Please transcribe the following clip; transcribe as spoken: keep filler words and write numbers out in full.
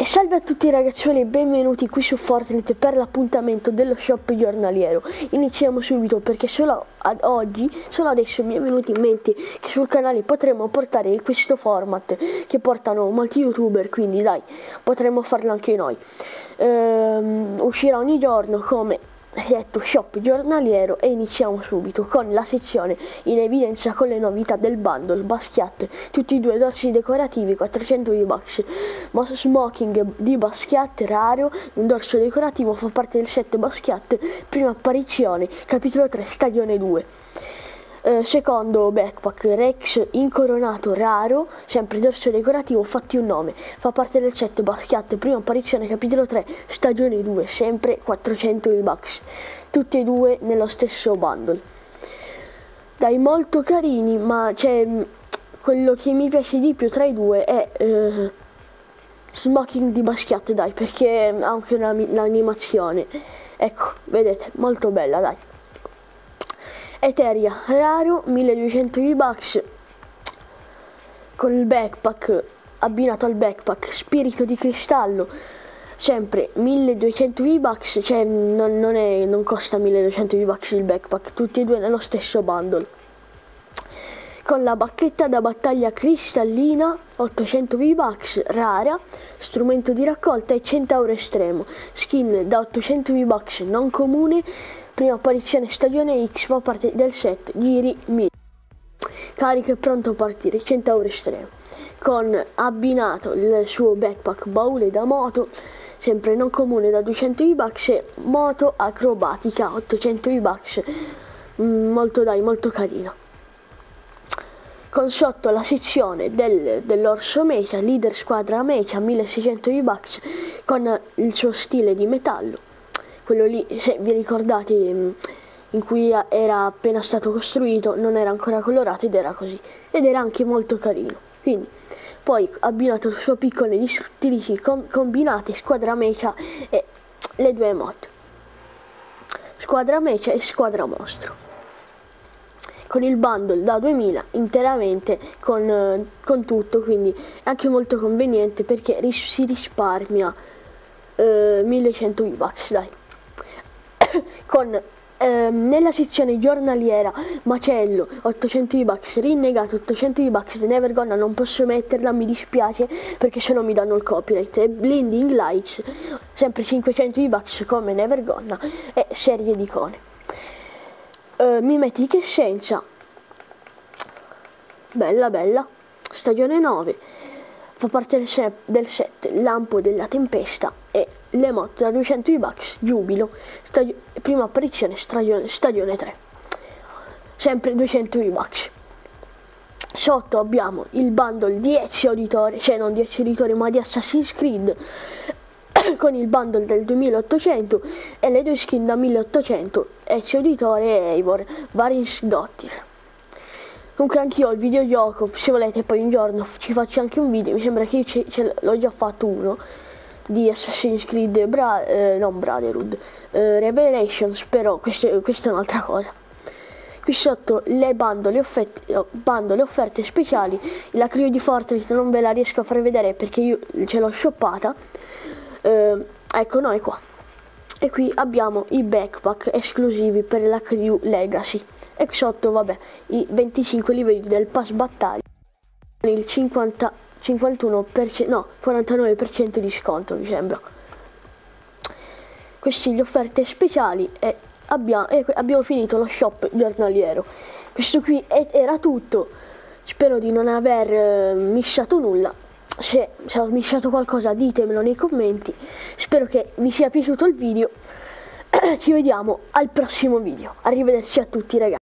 E salve a tutti ragazzuoli e benvenuti qui su Fortnite per l'appuntamento dello shop giornaliero. Iniziamo subito perché solo ad oggi, solo adesso mi è venuto in mente che sul canale potremmo portare questo format che portano molti youtuber, quindi dai, potremmo farlo anche noi. Ehm, uscirà ogni giorno come detto shop giornaliero e iniziamo subito con la sezione in evidenza con le novità del bundle Basquiat, tutti i due dorsi decorativi quattrocento V-Bucks, Smoking di Basquiat raro, un dorso decorativo, fa parte del set Basquiat, prima apparizione, capitolo tre, stagione due. Eh, secondo backpack Rex incoronato raro, sempre dorso decorativo, fatti un nome, fa parte del set Basquiat, prima apparizione, capitolo tre, stagione due, sempre quattrocento V-Bucks, tutti e due nello stesso bundle. Dai, molto carini, ma c'è quello che mi piace di più tra i due è eh, Smoking di Basquiat, dai, perché ha anche un'animazione, ecco, vedete, molto bella, dai. Eteria raro, milleduecento V-Bucks, con il backpack, abbinato al backpack spirito di cristallo, sempre milleduecento V-Bucks, cioè non, non, è, non costa milleduecento V-Bucks il backpack, tutti e due nello stesso bundle. Con la bacchetta da battaglia cristallina, ottocento V-Bucks, rara, strumento di raccolta e centauro estremo, skin da ottocento V-Bucks non comune, prima apparizione stagione X, fa parte del set giri mille, carico e pronto a partire, centauro estremo, con abbinato il suo backpack baule da moto, sempre non comune da duecento V-Bucks e moto acrobatica ottocento V-Bucks, mm, molto dai, molto carino. Con sotto la sezione del, dell'orso mecha, leader squadra mecha, milleseicento V-Bucks, con il suo stile di metallo, quello lì, se vi ricordate, in cui era appena stato costruito, non era ancora colorato ed era così, ed era anche molto carino. Quindi poi abbinato il suo piccole distruttrici com combinate, squadra mecha e le due mod, squadra mecha e squadra mostro, con il bundle da duemila interamente con, eh, con tutto, quindi è anche molto conveniente perché ris si risparmia eh, millecento V-Bucks, dai. Con ehm, nella sezione giornaliera macello ottocento V-Bucks, rinnegato ottocento V-Bucks, Never Gonna non posso metterla, mi dispiace perché se no mi danno il copyright, e Blinding Lights sempre cinquecento V-Bucks come Never Gonna e serie di icone. Uh, mimetica essenza, bella bella, stagione nove, fa parte del set, del set lampo della tempesta e le mod da duecento V-Bucks, giubilo, prima apparizione stagione, stagione tre, sempre duecento V-Bucks. Sotto abbiamo il bundle di Ezio Auditore, cioè non di Ezio Auditore ma di Assassin's Creed, con il bundle del duemilaottocento e le due skin da milleottocento, Ezio Auditore e Eivor, Varinsdottir. Comunque anch'io ho il videogioco, se volete poi un giorno ci faccio anche un video, mi sembra che io l'ho già fatto uno, di Assassin's Creed, Bra eh, non Brotherhood, eh, Revelations, però questa è un'altra cosa. Qui sotto le bandole offerte, bandole offerte speciali, la crew di Fortnite non ve la riesco a far vedere perché io ce l'ho shoppata, eh, ecco noi qua. E qui abbiamo i backpack esclusivi per la crew Legacy, e qui sotto vabbè i venticinque livelli del pass battaglia, il cinquanta cinquantuno per cento, no, quarantanove per cento di sconto mi sembra. Queste le offerte speciali e abbiamo, e abbiamo finito lo shop giornaliero. Questo qui è, era tutto, spero di non aver eh, missato nulla. Se, se ho missato qualcosa ditemelo nei commenti, spero che vi sia piaciuto il video. Ci vediamo al prossimo video, arrivederci a tutti ragazzi.